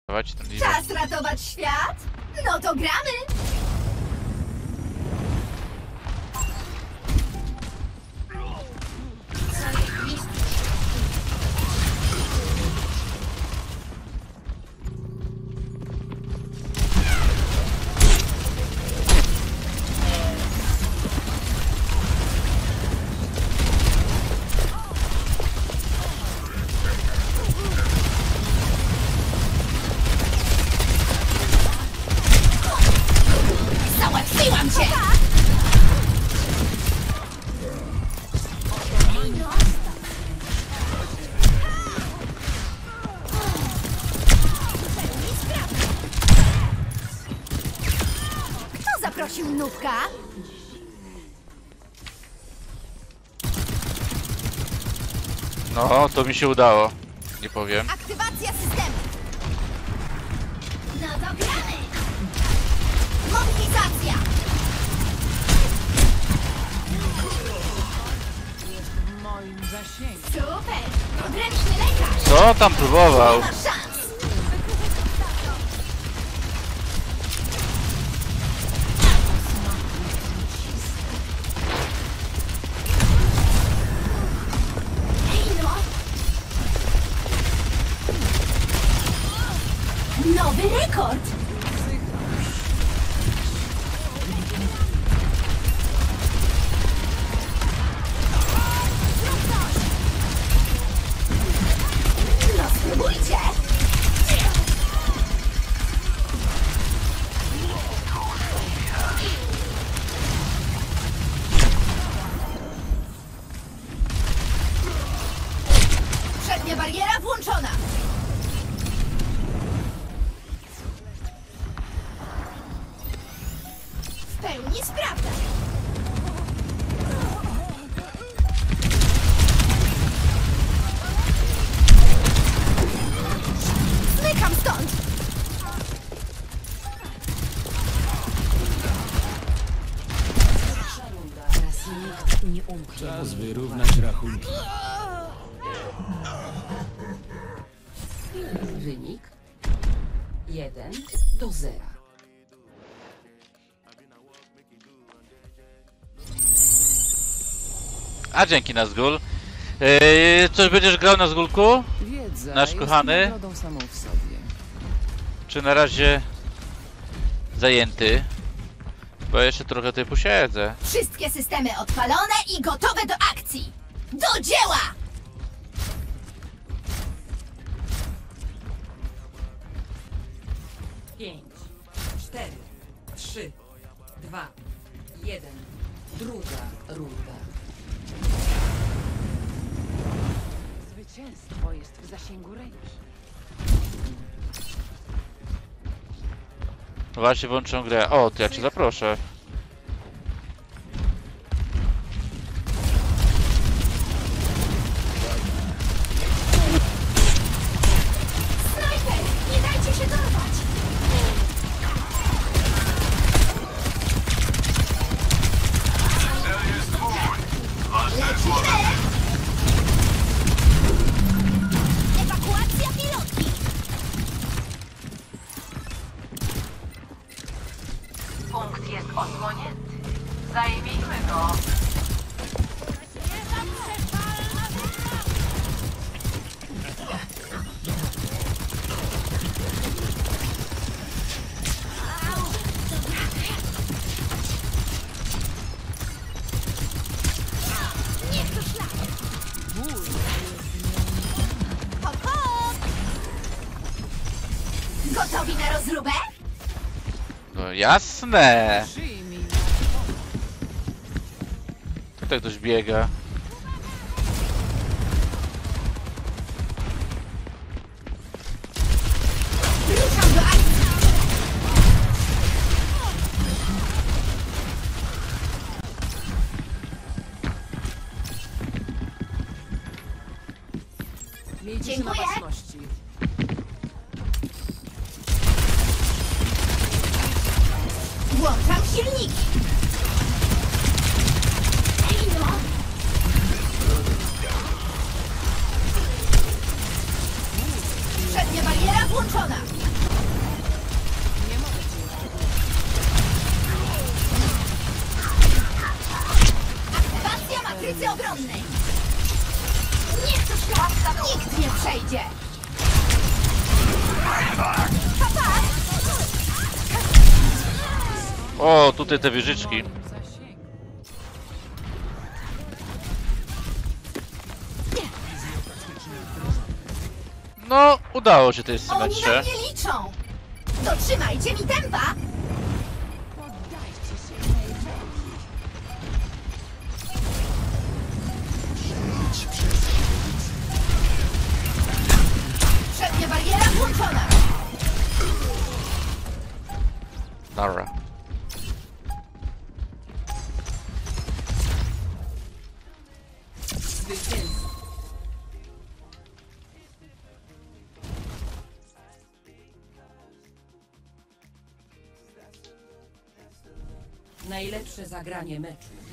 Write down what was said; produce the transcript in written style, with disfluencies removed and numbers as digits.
Dawajcie ten lider. Czas ratować świat? No to gramy! Załatwiłam cię! Kto zaprosił nubka? No, to mi się udało. Nie powiem. Aktywacja systemu! No to gramy! Mobilizacja! W moim zasięgu. Super! Podręczny lekarz! Co tam próbował? Nie ma szans! Ej no! Nowy rekord! No spróbujcie! Przednia bariera włączona! W pełni sprawdza! Zmykam stąd! Teraz nikt nie umknie. Czas wyrównać rachunki. Wynik 1-0. A dzięki Nazgul. Coś będziesz grał na Zgulku? Wiedza Nasz jest kochany? nagrodą samą w sobie. Czy na razie zajęty? Bo jeszcze trochę tutaj posiedzę. Wszystkie systemy odpalone i gotowe do akcji! Do dzieła! Pięć, 4, 3, 2, 1. Druga runda. Zwycięstwo jest w zasięgu ręki. Właśnie włączę grę. O, to ja cię zaproszę. Snajper! Nie dajcie się dorwać! Lecimy! Ewakuacja pilotki! Punkt jest odsłonięty. Zajmijmy go. Niech to szlak! Hop, hop! Gotowi na rozróbę? No jasne! Przyjmij. Tutaj ktoś biega. Ruszam do akcji! Miejcie się na Dziękuję. baczności. Włączam silniki! Ej no! Przednia bariera włączona! O, tutaj te wieżyczki. Zasięgu. No, udało się tej Oni na symetrze. mnie liczą! Dotrzymajcie mi tempa! Przednia bariera włączona! Dobra. Zwycięstwo. Najlepsze zagranie meczu.